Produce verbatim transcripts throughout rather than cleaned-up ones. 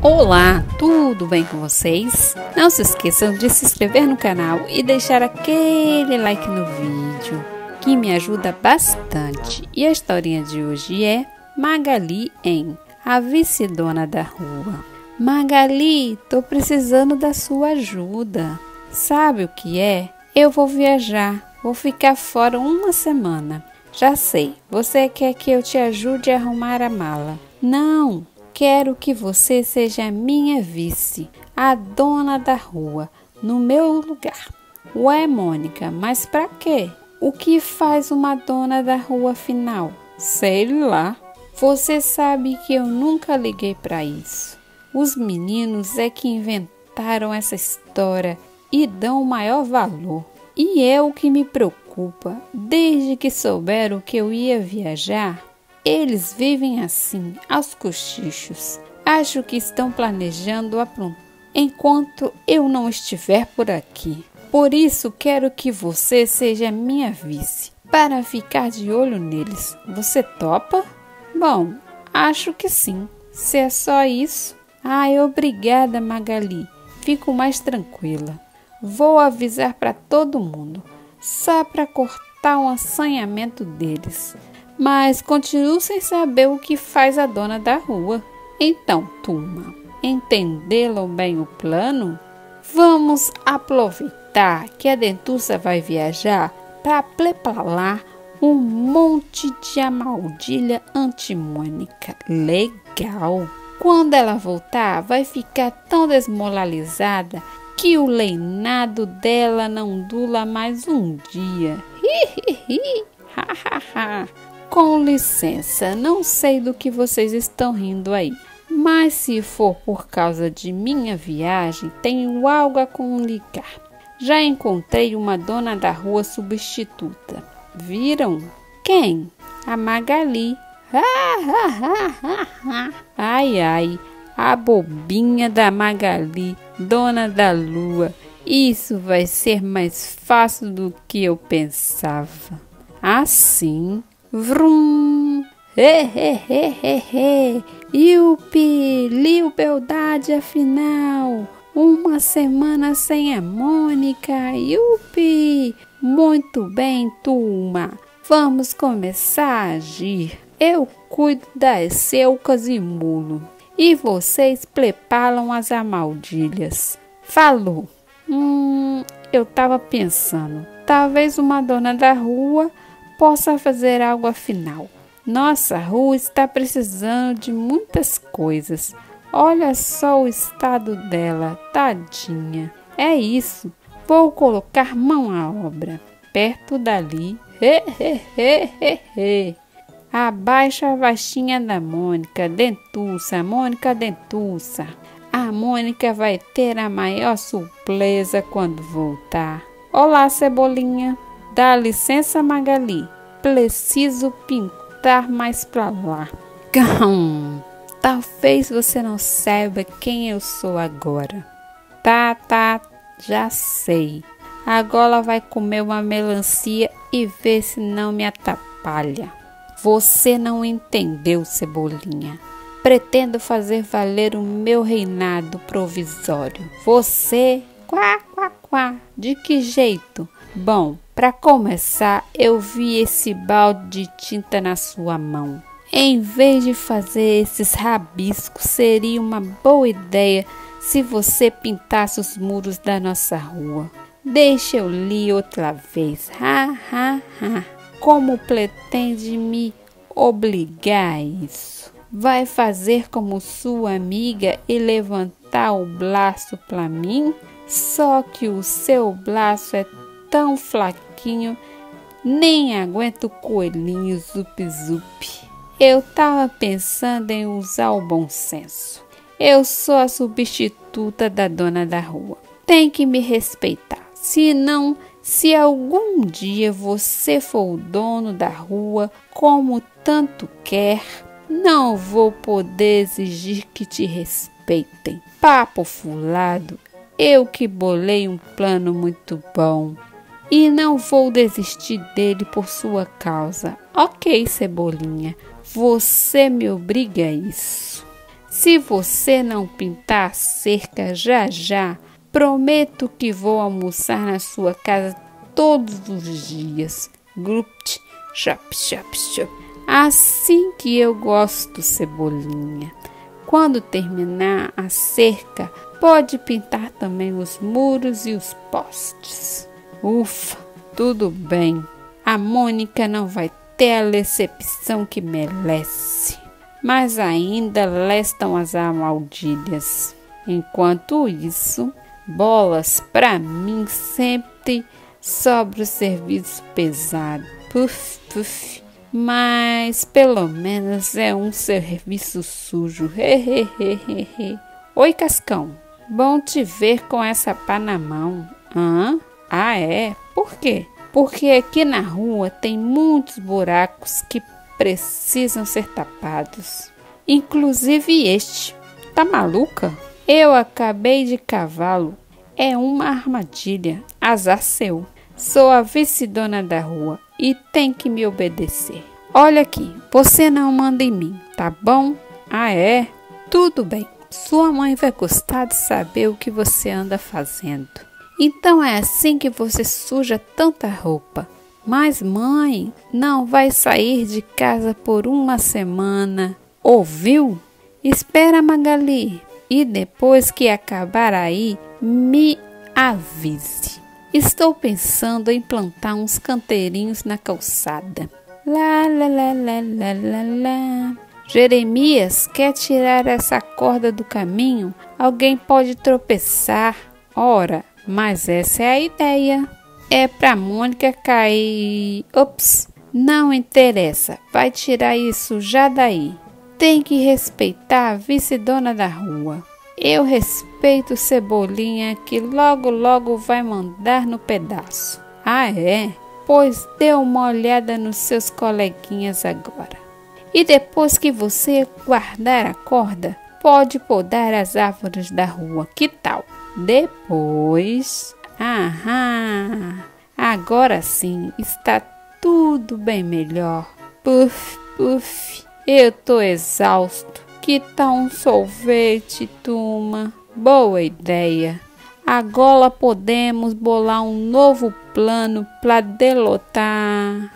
Olá, tudo bem com vocês? Não se esqueçam de se inscrever no canal e deixar aquele like no vídeo, que me ajuda bastante. E a historinha de hoje é Magali em A Vice-Dona da Rua. Magali, tô precisando da sua ajuda. Sabe o que é? Eu vou viajar, vou ficar fora uma semana. Já sei, você quer que eu te ajude a arrumar a mala. Não! Quero que você seja a minha vice, a dona da rua, no meu lugar. Ué, Mônica, mas pra quê? O que faz uma dona da rua afinal? Sei lá. Você sabe que eu nunca liguei pra isso. Os meninos é que inventaram essa história e dão o maior valor. E é o que me preocupa. Desde que souberam que eu ia viajar, eles vivem assim, aos cochichos. Acho que estão planejando aprontar enquanto eu não estiver por aqui. Por isso quero que você seja minha vice, para ficar de olho neles. Você topa? Bom, acho que sim. Se é só isso. Ai, obrigada, Magali. Fico mais tranquila. Vou avisar para todo mundo, só para cortar um assanhamento deles. Mas continuo sem saber o que faz a dona da rua. Então, turma, entenderam bem o plano? Vamos aproveitar que a dentuça vai viajar para preparar um monte de amaldilha antimônica. Legal! Quando ela voltar, vai ficar tão desmoralizada que o reinado dela não dura mais um dia. Hi, hi, hi. Ha, ha, ha. Com licença, não sei do que vocês estão rindo aí, mas se for por causa de minha viagem, tenho algo a comunicar. Já encontrei uma dona da rua substituta. Viram? Quem? A Magali. Ai, ai, a bobinha da Magali, dona da lua. Isso vai ser mais fácil do que eu pensava. Assim... Vrum! He, he, he, he, he. Yupi! Liu Beldade afinal! Uma semana sem a Mônica! Yupi! Muito bem, turma! Vamos começar a agir. Eu cuido das ceucas e mulo. E vocês preparam as amaldilhas. Falou! Hum, eu tava pensando. Talvez uma dona da rua possa fazer algo afinal. Nossa rua está precisando de muitas coisas. Olha só o estado dela, tadinha. É isso, vou colocar mão à obra. Perto dali, he, he, he, he, he. Abaixa a vastinha da Mônica, dentuça, Mônica dentuça. A Mônica vai ter a maior surpresa quando voltar. Olá, Cebolinha. Dá licença, Magali. Preciso pintar mais pra lá. Gão, talvez você não saiba quem eu sou agora. Tá, tá, já sei. Agora vai comer uma melancia e ver se não me atrapalha. Você não entendeu, Cebolinha. Pretendo fazer valer o meu reinado provisório. Você... Quá, quá, quá. De que jeito? Bom, para começar, eu vi esse balde de tinta na sua mão. Em vez de fazer esses rabiscos, seria uma boa ideia se você pintasse os muros da nossa rua. Deixa eu ler outra vez. Ha, ha, ha. Como pretende me obrigar a isso? Vai fazer como sua amiga e levantar o braço para mim? Só que o seu braço é tão fraquinho, nem aguenta o coelhinho zup-zup. Eu tava pensando em usar o bom senso. Eu sou a substituta da dona da rua. Tem que me respeitar. Senão, se algum dia você for o dono da rua, como tanto quer, não vou poder exigir que te respeitem. Papo furado. Eu que bolei um plano muito bom e não vou desistir dele por sua causa. Ok, Cebolinha, você me obriga a isso. Se você não pintar a cerca já já, prometo que vou almoçar na sua casa todos os dias. Grupt, chop, chop, chop. Assim que eu gosto, Cebolinha. Quando terminar a cerca, pode pintar também os muros e os postes. Ufa, tudo bem. A Mônica não vai ter a recepção que merece. Mas ainda restam as armadilhas. Enquanto isso, bolas, para mim sempre sobra o serviço pesado. Puf, puf. Mas pelo menos é um serviço sujo. Hehehehe. Oi, Cascão. Bom te ver com essa pá na mão. Hã? Ah, é? Por quê? Porque aqui na rua tem muitos buracos que precisam ser tapados. Inclusive este. Tá maluca? Eu acabei de cavá-lo. É uma armadilha. Azar seu. Sou a vice-dona da rua e tem que me obedecer. Olha aqui, você não manda em mim, tá bom? Ah, é? Tudo bem. Sua mãe vai gostar de saber o que você anda fazendo. Então é assim que você suja tanta roupa. Mas mãe, não vai sair de casa por uma semana. Ouviu? Espera, Magali. E depois que acabar aí, me avise. Estou pensando em plantar uns canteirinhos na calçada. Lá, lá, lá, lá, lá, lá, lá. Jeremias, quer tirar essa corda do caminho? Alguém pode tropeçar. Ora, mas essa é a ideia. É pra Mônica cair. Ops, não interessa. Vai tirar isso já daí. Tem que respeitar a vice-dona da rua. Eu respeito Cebolinha, que logo logo vai mandar no pedaço. Ah, é? Pois dê uma olhada nos seus coleguinhas agora. E depois que você guardar a corda, pode podar as árvores da rua. Que tal? Depois... Aham! Agora sim, está tudo bem melhor. Puf, puf, eu tô exausto. Que tal um sorvete, turma? Boa ideia. Agora podemos bolar um novo plano para derrotar...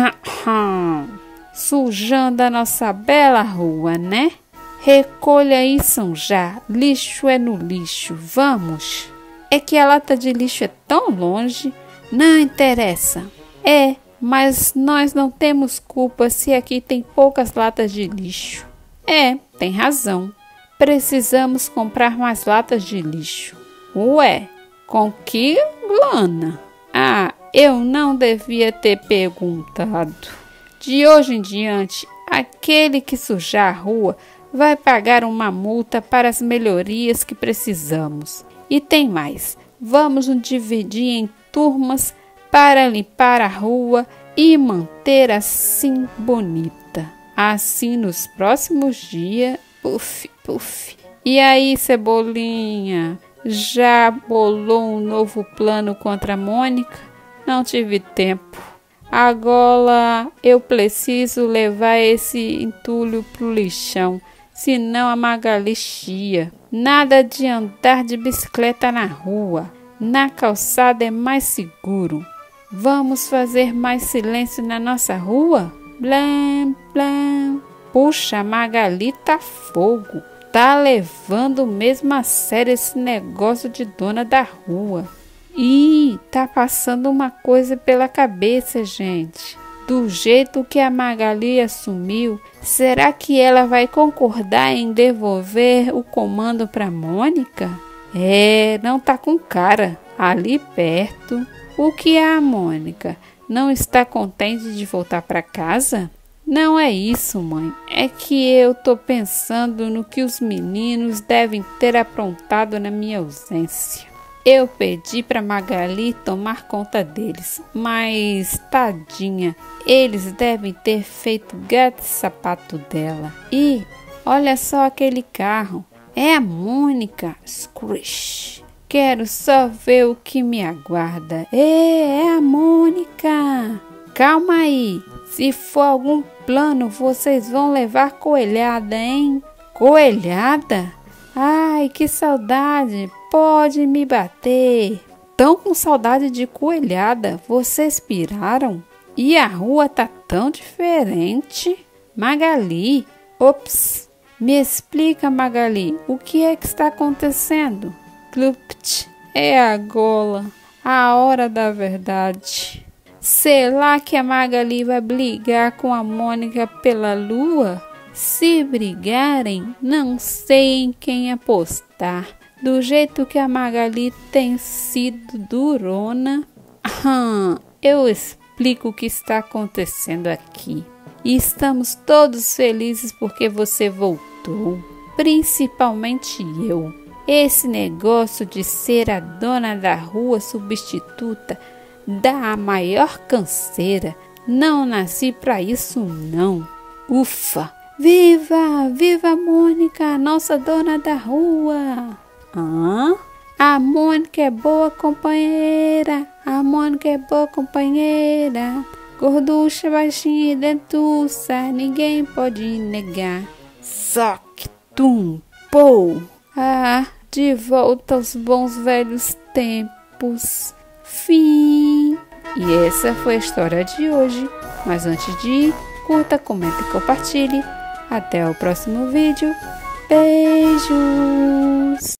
Sujando a nossa bela rua, né? Recolha isso já. Lixo é no lixo. Vamos. É que a lata de lixo é tão longe. Não interessa. É, mas nós não temos culpa se aqui tem poucas latas de lixo. É, tem razão. Precisamos comprar mais latas de lixo. Ué, com que lana? Ah, eu não devia ter perguntado. De hoje em diante, aquele que sujar a rua vai pagar uma multa para as melhorias que precisamos. E tem mais, vamos nos dividir em turmas para limpar a rua e manter assim bonita. Assim nos próximos dias, puf, puf. E aí, Cebolinha, já bolou um novo plano contra a Mônica? Não tive tempo. Agora eu preciso levar esse entulho pro lixão, senão a Magali chia. Nada de andar de bicicleta na rua. Na calçada é mais seguro. Vamos fazer mais silêncio na nossa rua? Blam, blam. Puxa, a Magali tá fogo. Tá levando mesmo a sério esse negócio de dona da rua. Ih, tá passando uma coisa pela cabeça, gente. Do jeito que a Magali assumiu, será que ela vai concordar em devolver o comando para Mônica? É, não tá com cara. Ali perto. O que é a Mônica? Não está contente de voltar para casa? Não é isso, mãe. É que eu tô pensando no que os meninos devem ter aprontado na minha ausência. Eu pedi para Magali tomar conta deles, mas, tadinha, eles devem ter feito gato e sapato dela. E, olha só aquele carro, é a Mônica. Squish. Quero só ver o que me aguarda. É, é a Mônica. Calma aí, se for algum plano, vocês vão levar coelhada, hein? Coelhada? Ai, que saudade! Pode me bater! Tão com saudade de coelhada, vocês piraram? E a rua tá tão diferente? Magali, ops! Me explica, Magali, o que é que está acontecendo? Clupt, é agora, a hora da verdade. Será que a Magali vai brigar com a Mônica pela lua? Se brigarem, não sei em quem apostar. Do jeito que a Magali tem sido durona, hum, eu explico o que está acontecendo aqui. E estamos todos felizes porque você voltou, principalmente eu. Esse negócio de ser a dona da rua substituta dá a maior canseira. Não nasci para isso não. Ufa! Viva! Viva Mônica, nossa dona da rua! Hã? A Mônica é boa companheira, a Mônica é boa companheira. Gorducha, baixinha e dentuça, ninguém pode negar. Soc, tum, pou. Ah, de volta aos bons velhos tempos. Fim. E essa foi a história de hoje. Mas antes de ir, curta, comenta e compartilhe. Até o próximo vídeo. Beijos!